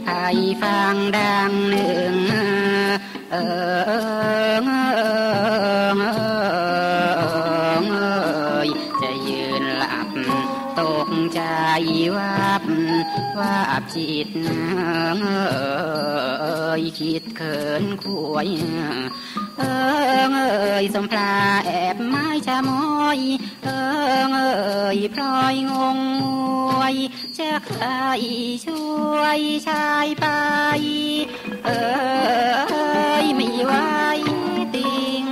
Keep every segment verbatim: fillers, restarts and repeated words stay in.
ใครฟังดังหนึ่งเออจะยืนหลับตกใจวับว่าจิตเอยคิดเขินขวยเออเอยสมพลาแอบไม้ชะมอยเออเอยพลอยงงงวยจะใครช่วยชายไปเออเอยไม่ไหวติง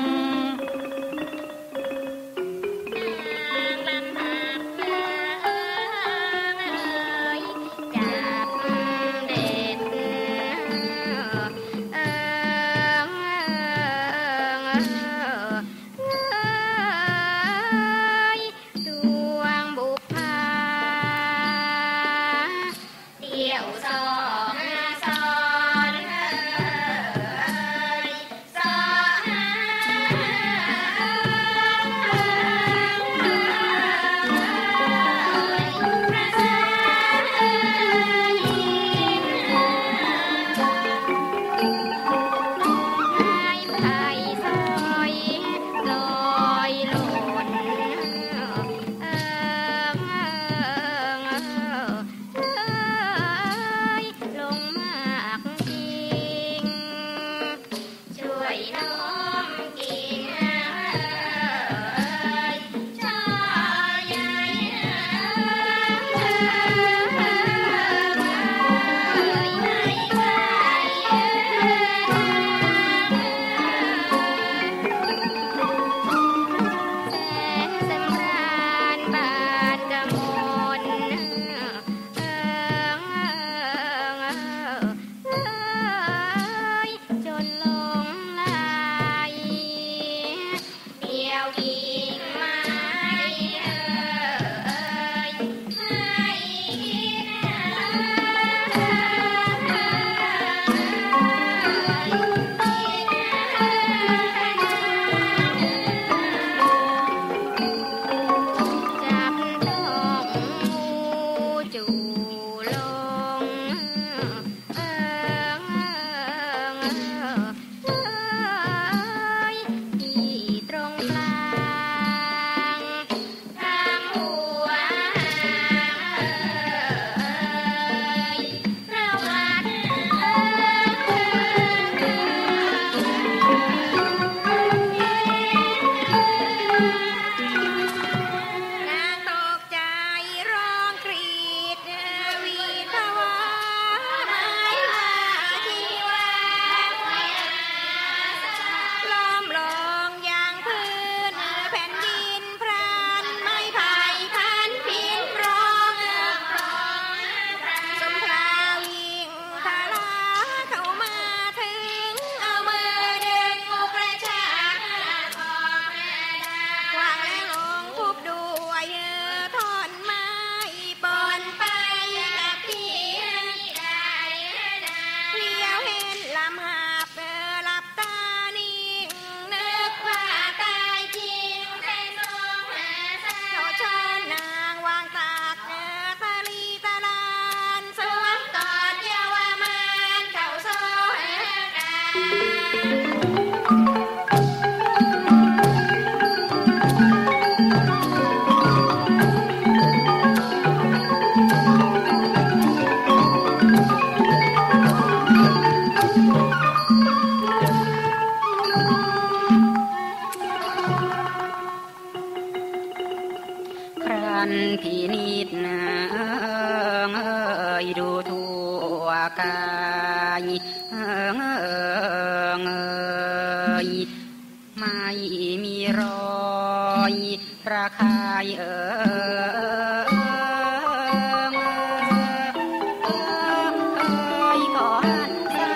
พี่นิดนะเอยดูทั่วกายเอยไม่มีรอยระคายเอยก่อน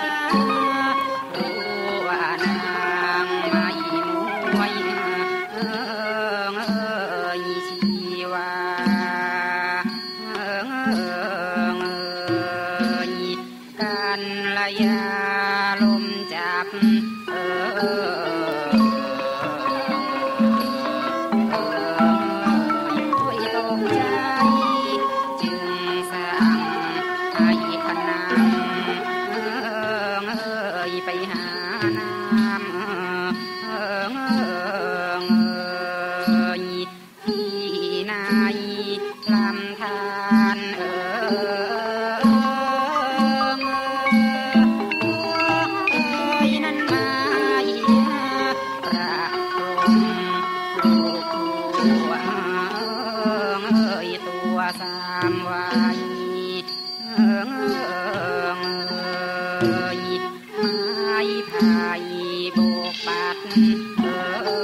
รู้ว่านางไม่มวยเอยชีวากันระยาลมจับเออด้วยตกใจจึงสั่งให้ขนางไผ่โบกปัดเอ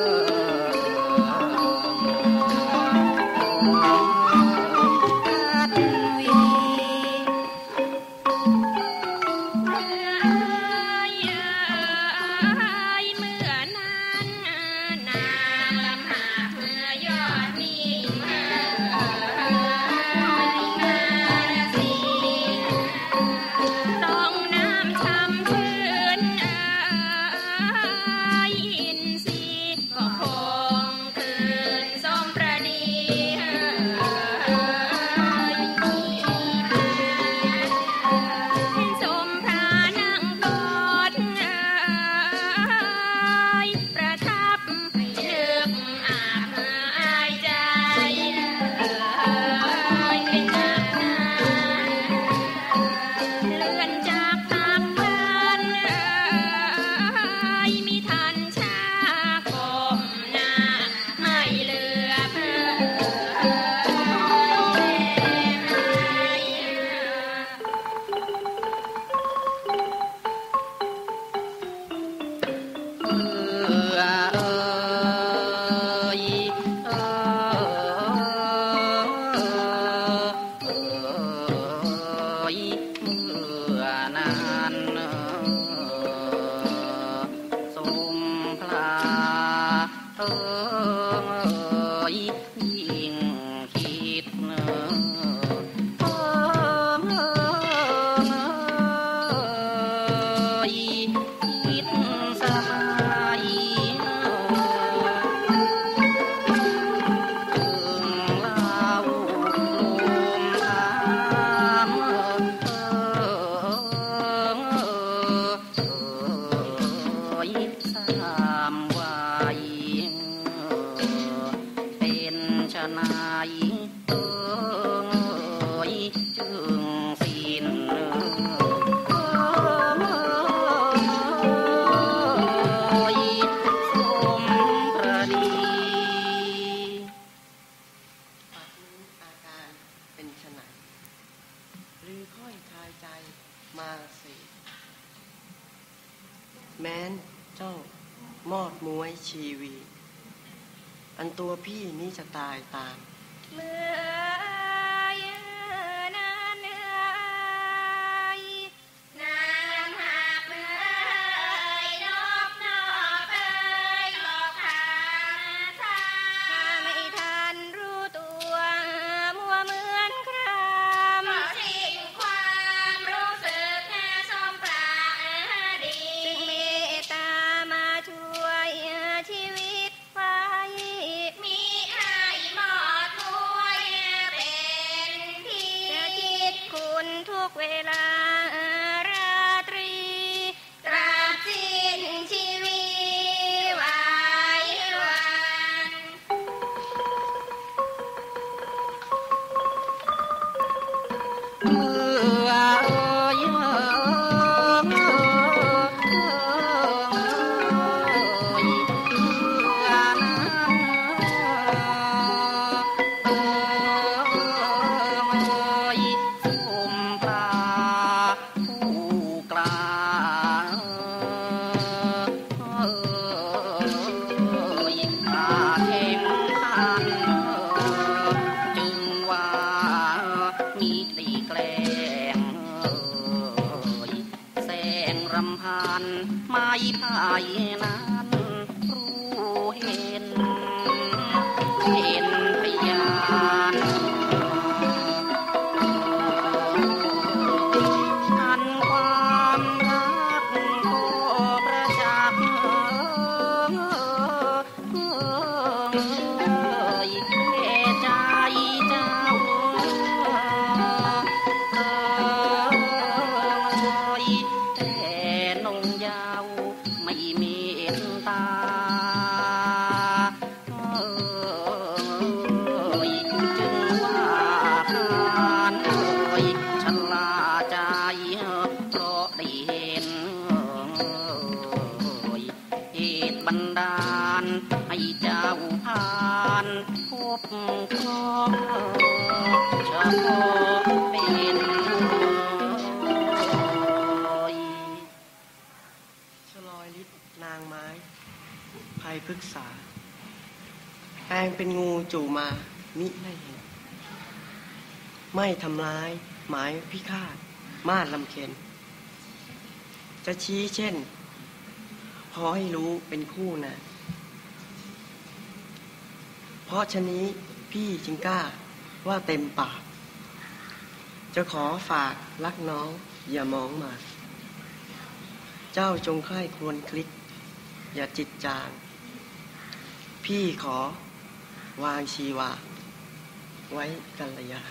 แม้นเจ้ามอดมวยชีวีอันตัวพี่นี้จะตายตามเมื่อนานเอ่ยนานหากเมื่อยนกนอกเอ่ยบอกทางทางไม่ทันรู้ตัวมัวเหมือนครามก็ทิ้งความรู้สึกสมปรารถนาดีจึงเมตตามาช่วยชีวิตไว้มีให้หมดมวยเป็นพี่จะคิดคุณทุกเวลาราตรีตราบสิ้นชีวิตไว้วันเมื่อเอ่ยเอ่ยเมื่อนั้นเอ่ยสมพระผู้กล้าเอ่ยอาแข่งขันจึงว่ามีหลีกแกล้งแสงรำพันไม่พายนั้นรู้เห็นเห็นพยานอันความรักก็ประจักษ์เอ่ยแค่ใจเจ้าเอ่ยแต่นงเยาว์ไม่เมตตาเอ่ยจึงว่าขานเอ่ยชะล่าใจเพราะได้เห็นเอ่ยเหตุบันดาลให้เจ้าผ่านพบเคราะห์เฉพาะเป็นพฤกษาแองเป็นงูจู่มามิไม่เห็นไม่ทำร้ายหมายพิฆาตมาดลำเค็นจะชี้เช่นพอให้รู้เป็นคู่นะเพราะฉะนี้พี่จึงกล้าว่าเต็มปากจะขอฝากรักน้องอย่ามองมาเจ้าจงใคร่ควรคลิกอย่าจิตจางพี่ขอวางชีวาไว้กัลยา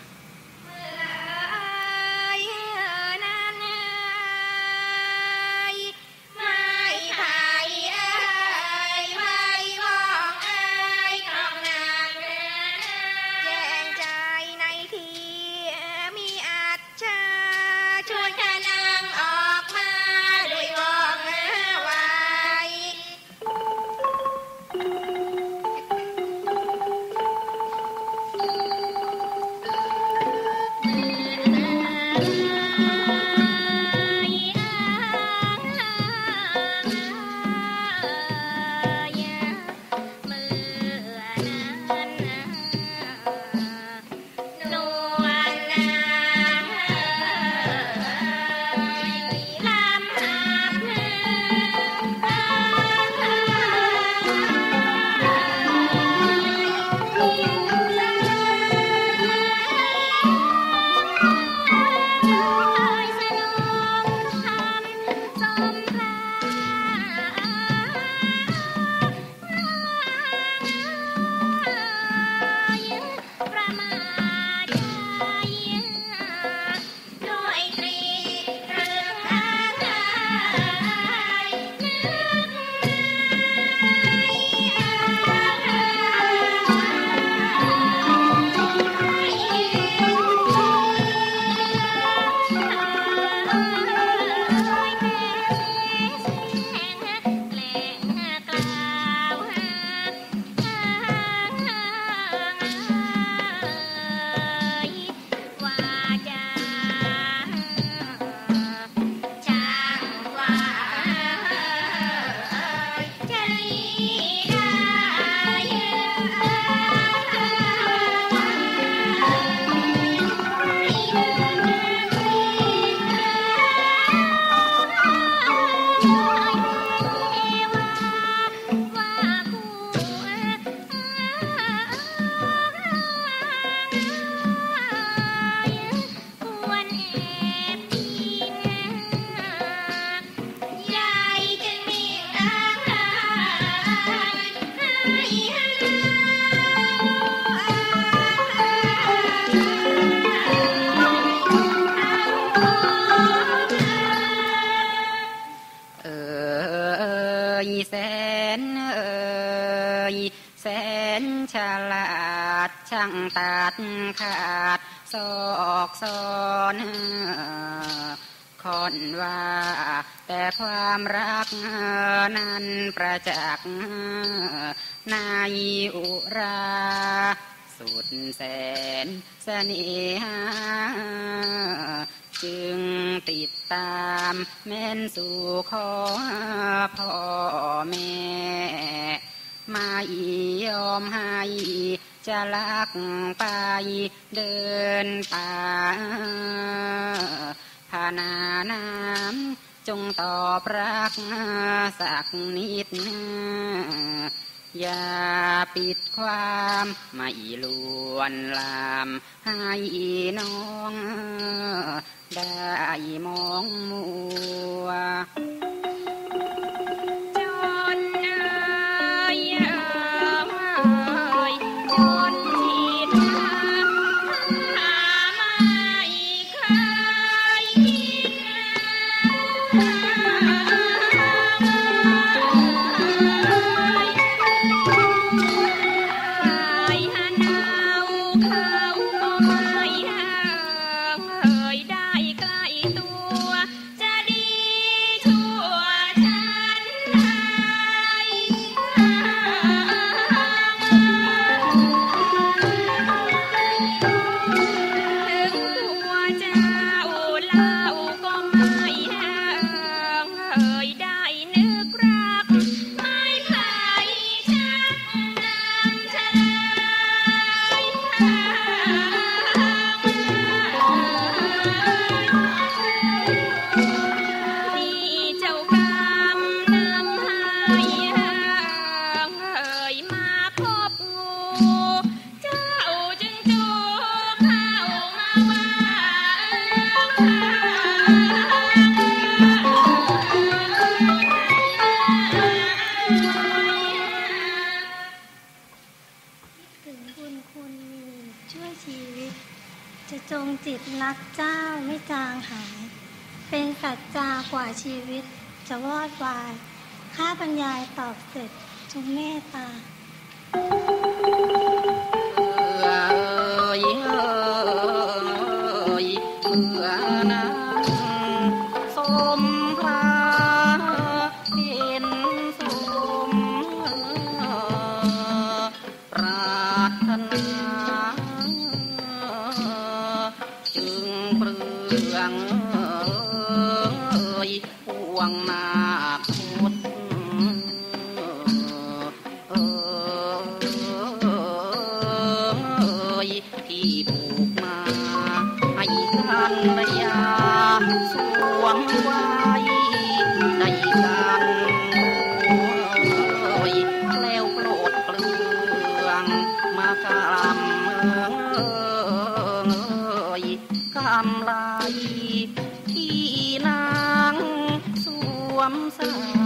ช่างตัดขาดศอกซ้อนค่อนว่าแต่ความรักนั้นประจักษ์ในอุราสุดแสนเสน่หาจึงติดตามแม่นสู่ขอพ่อแม่ไม่ยอมให้จะลักไปเดินป่าพานาน้ำจงตอบรักสักนิดอย่าปิดความไม่ลวนลามให้น้องได้มองมัวทุรักเจ้าไม่จางหายเป็นสัจจากว่าชีวิตจะวอดวายข้าบรรยายตอบเสร็จจงเมตตาเอ่ยเอ่ยเมื่อนั้นสมพระเป็นสมปรารถนาจึงเปลืองเอ่ยพวงมาพุทธที่ผูกมาให้ภรรยาสวมไว้ในกันแล้วโปรดเปลืองมากำเอ่ยกำไรที่นางสวมใส่